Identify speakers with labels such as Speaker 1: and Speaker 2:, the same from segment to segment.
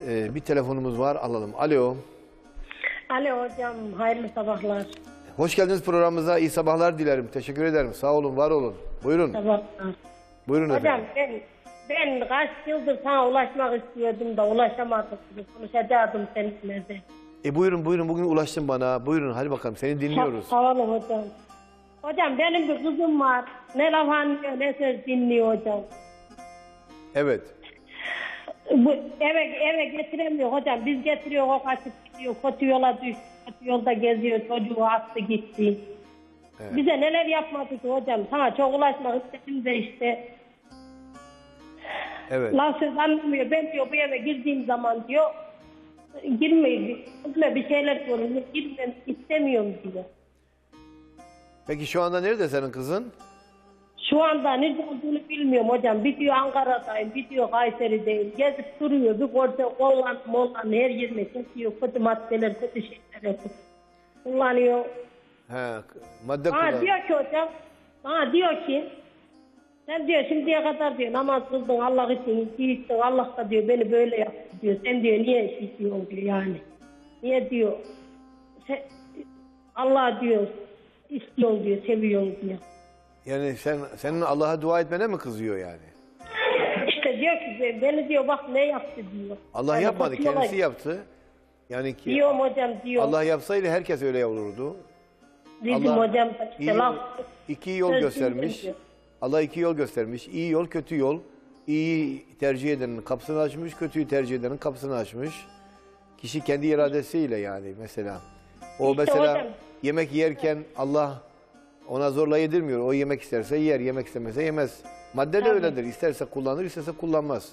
Speaker 1: Bir telefonumuz var, alalım. Alo.
Speaker 2: Alo hocam, hayırlı sabahlar.
Speaker 1: Hoş geldiniz programımıza. İyi sabahlar dilerim. Teşekkür ederim. Sağ olun, var olun. Buyurun.
Speaker 2: Sabahlar.
Speaker 1: Buyurun
Speaker 2: Hocam
Speaker 1: efendim.
Speaker 2: ben kaç yıldır sana ulaşmak istiyordum da ulaşamadım. Konuşacaktım seninle de.
Speaker 1: Buyurun. Bugün ulaştın bana. Buyurun, hadi bakalım. Seni dinliyoruz.
Speaker 2: Sağ olun hocam. Hocam benim bir kızım var. Ne laf anlıyor ne söz dinliyor hocam.
Speaker 1: Evet.
Speaker 2: Eve getiremiyor hocam. Biz getiriyor, o kaçıp gidiyor. Kötü yola düştü. Kötü yolda geziyor. Çocuğu attı gitti.
Speaker 1: Evet.
Speaker 2: Bize neler yapmadı ki hocam. Sana çok ulaşmak istedim de işte.
Speaker 1: Evet.
Speaker 2: Laf söz anlamıyor. Ben diyor bu eve girdiğim zaman diyor girmeyin. Bir şeyler sorun. Girmem istemiyorum diyor.
Speaker 1: Peki şu anda nerede senin kızın?
Speaker 2: Şu anda nerede olduğunu bilmiyorum hocam. Bir diyor Ankara'dayım, bir diyor Kayseri'deyim. Gezip duruyor. Bir Mollan her yerine çekiyor. Kötü maddeler, kötü şeyler kullanıyor.
Speaker 1: Madde
Speaker 2: Bana
Speaker 1: kullan.
Speaker 2: diyor ki hocam, bana diyor ki sen diyor şimdiye kadar diyor namaz kıldın, Allah için gittin, Allah da diyor beni böyle yaptı diyor. Sen diyor niye istiyorsun diyor yani. Niye diyor Allah diyor istiyorsun diyor, seviyorsun diyor.
Speaker 1: Yani senin Allah'a dua etmene mi kızıyor yani?
Speaker 2: İşte diyor ki beni diyor bak ne yaptı diyor.
Speaker 1: Allah
Speaker 2: Yani
Speaker 1: yapmadı,
Speaker 2: kötü yola-
Speaker 1: kendisi yaptı. Yani ki
Speaker 2: Diyorum hocam diyor.
Speaker 1: Allah yapsaydı herkes öyle olurdu.
Speaker 2: Bizim
Speaker 1: Allah
Speaker 2: hocam işte laf.
Speaker 1: iki yol
Speaker 2: söz
Speaker 1: göstermiş.
Speaker 2: dinliyor.
Speaker 1: Allah iki yol göstermiş. İyi yol, kötü yol. İyi tercih edenin kapısını açmış, kötüyü tercih edenin kapısını açmış. Kişi kendi iradesiyle yani mesela. O
Speaker 2: İşte
Speaker 1: mesela
Speaker 2: hocam.
Speaker 1: yemek yerken Allah ona zorla yedirmiyor. O yemek isterse yer, yemek istemezse yemez. Madde de
Speaker 2: Tabii.
Speaker 1: öyledir. İsterse kullanır, isterse kullanmaz.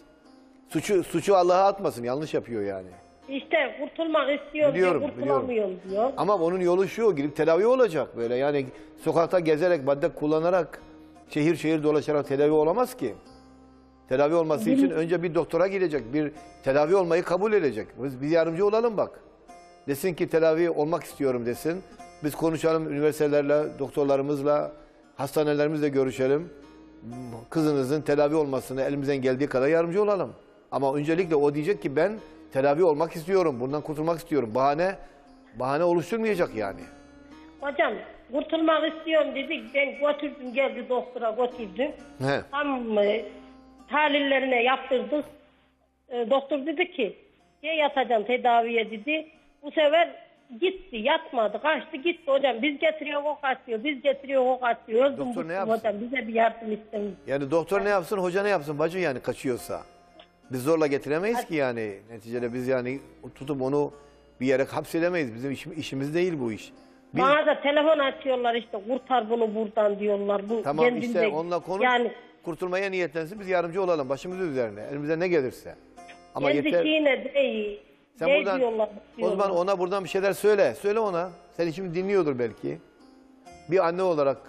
Speaker 1: Suçu Allah'a atmasın. Yanlış yapıyor yani.
Speaker 2: İşte kurtulmak istiyor
Speaker 1: Biliyorum,
Speaker 2: diyor, kurtulamıyorum diyor.
Speaker 1: Ama onun yolu şu, gidip tedavi olacak böyle. Yani sokakta gezerek, madde kullanarak, şehir şehir dolaşarak tedavi olamaz ki. Tedavi olması için önce bir doktora gidecek, bir tedavi olmayı kabul edecek. Biz yardımcı olalım bak. Desin ki tedavi olmak istiyorum desin. Biz konuşalım üniversitelerle, doktorlarımızla, hastanelerimizle görüşelim. Kızınızın tedavi olmasını elimizden geldiği kadar yardımcı olalım. Ama öncelikle o diyecek ki ben tedavi olmak istiyorum, bundan kurtulmak istiyorum. Bahane oluşturmayacak yani.
Speaker 2: Hocam kurtulmak istiyorum dedik. Ben götürdüm, geldi doktora götürdüm.
Speaker 1: He.
Speaker 2: Tam tahlillerine yaptırdık. Doktor dedi ki yatacaksın tedaviye dedi. Bu sefer gitti, yatmadı, kaçtı gitti hocam. Biz getiriyor o kaçıyor, biz getiriyor o kaçıyor. Öldüm
Speaker 1: Doktor ne
Speaker 2: bıktım
Speaker 1: yapsın?
Speaker 2: hocam, bize bir yardım istemiş.
Speaker 1: Yani doktor ne yapsın, hoca ne yapsın, bacı yani kaçıyorsa. Biz zorla getiremeyiz ki yani. Neticede biz yani tutup onu bir yere hapsedemeyiz. Bizim işimiz değil bu iş. Biz,
Speaker 2: Bana da telefon açıyorlar işte kurtar bunu buradan diyorlar. Bu
Speaker 1: tamam
Speaker 2: kendinde-
Speaker 1: işte onunla konuş,
Speaker 2: Yani
Speaker 1: kurtulmaya niyetlensin, biz yardımcı olalım başımız üzerine. Elimizden ne gelirse. Ama
Speaker 2: kendi
Speaker 1: yeter.
Speaker 2: şeyine değil.
Speaker 1: Sen
Speaker 2: Ne
Speaker 1: buradan,
Speaker 2: diyorlar,
Speaker 1: o zaman ona buradan bir şeyler söyle. Söyle ona. Seni şimdi dinliyordur belki. Bir anne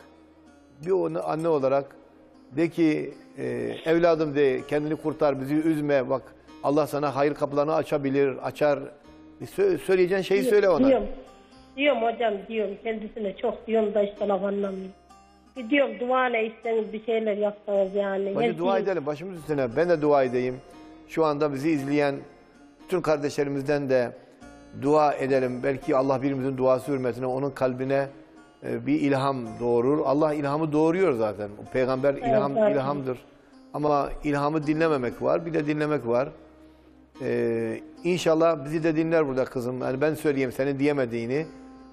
Speaker 1: olarak de ki evladım de kendini kurtar, bizi üzme. Bak Allah sana hayır kapılarını açar. Söyleyeceğin şeyi söyle ona.
Speaker 2: Diyorum hocam diyorum kendisine çok diyorum da işte laf anlamıyor. Diyorum dua ne isteniz bir şeyler yapsanız yani.
Speaker 1: Bacı dua edelim başımız üstüne. Ben de dua edeyim. Şu anda bizi izleyen bütün kardeşlerimizden de dua edelim. Belki Allah birimizin duası hürmetine onun kalbine bir ilham doğurur. Allah ilhamı doğuruyor zaten. Peygamber ilhamdır. Ama ilhamı dinlememek var. Bir de dinlemek var. İnşallah bizi de dinler burada kızım. Yani ben söyleyeyim senin diyemediğini.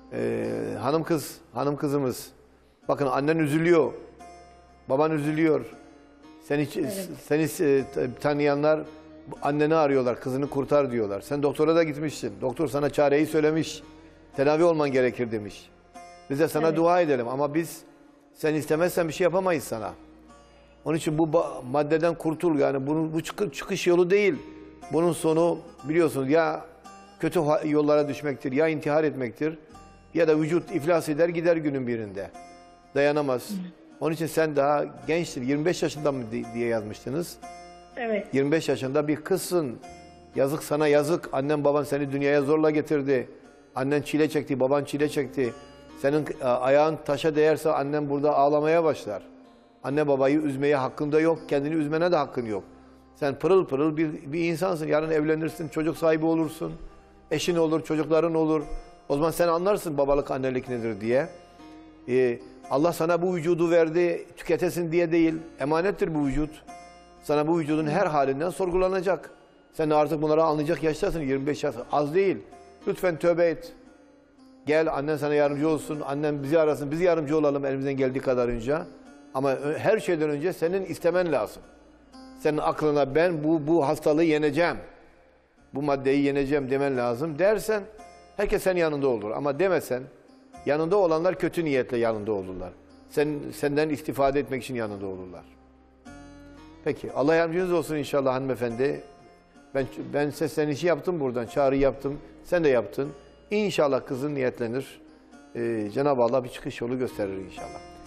Speaker 1: Hanım kızımız. Bakın annen üzülüyor. Baban üzülüyor. Seni tanıyanlar anneni arıyorlar. Kızını kurtar diyorlar. Sen doktora da gitmişsin. Doktor sana çareyi söylemiş. Tedavi olman gerekir demiş. Biz de sana dua edelim ama biz sen istemezsen bir şey yapamayız sana. Onun için bu maddeden kurtul yani bu çıkış yolu değil. Bunun sonu biliyorsunuz ya kötü yollara düşmektir ya intihar etmektir ya da vücut iflas eder gider günün birinde. Dayanamaz. Onun için sen daha gençtir. 25 yaşında mı diye yazmıştınız?
Speaker 2: Evet.
Speaker 1: 25 yaşında bir kızsın. Yazık sana yazık. Annen baban seni dünyaya zorla getirdi. Annen çile çekti, baban çile çekti. Senin ayağın taşa değerse annen burada ağlamaya başlar. Anne babayı üzmeye hakkın da yok, kendini üzmene de hakkın yok. Sen pırıl pırıl bir insansın. Yarın evlenirsin, çocuk sahibi olursun. Eşin olur, çocukların olur. O zaman sen anlarsın babalık, annelik nedir diye. Allah sana bu vücudu verdi, tüketesin diye değil. Emanettir bu vücut. Sana bu vücudun her halinden sorgulanacak. Sen artık bunları anlayacak yaştasın, 25 yaş. Az değil. Lütfen tövbe et. Gel, annen sana yardımcı olsun. Annem bizi arasın, biz yardımcı olalım elimizden geldiği kadarınca. Ama her şeyden önce senin istemen lazım. Senin aklına ben bu hastalığı yeneceğim, bu maddeyi yeneceğim demen lazım. Dersen herkes senin yanında olur. Ama demesen, yanında olanlar kötü niyetle yanında olurlar. Senden istifade etmek için yanında olurlar. Peki, Allah yardımcınız olsun inşallah hanımefendi. Ben seslenişi yaptım buradan, çağrı yaptım. Sen de yaptın. İnşallah kızın niyetlenir. Cenab-ı Allah bir çıkış yolu gösterir inşallah.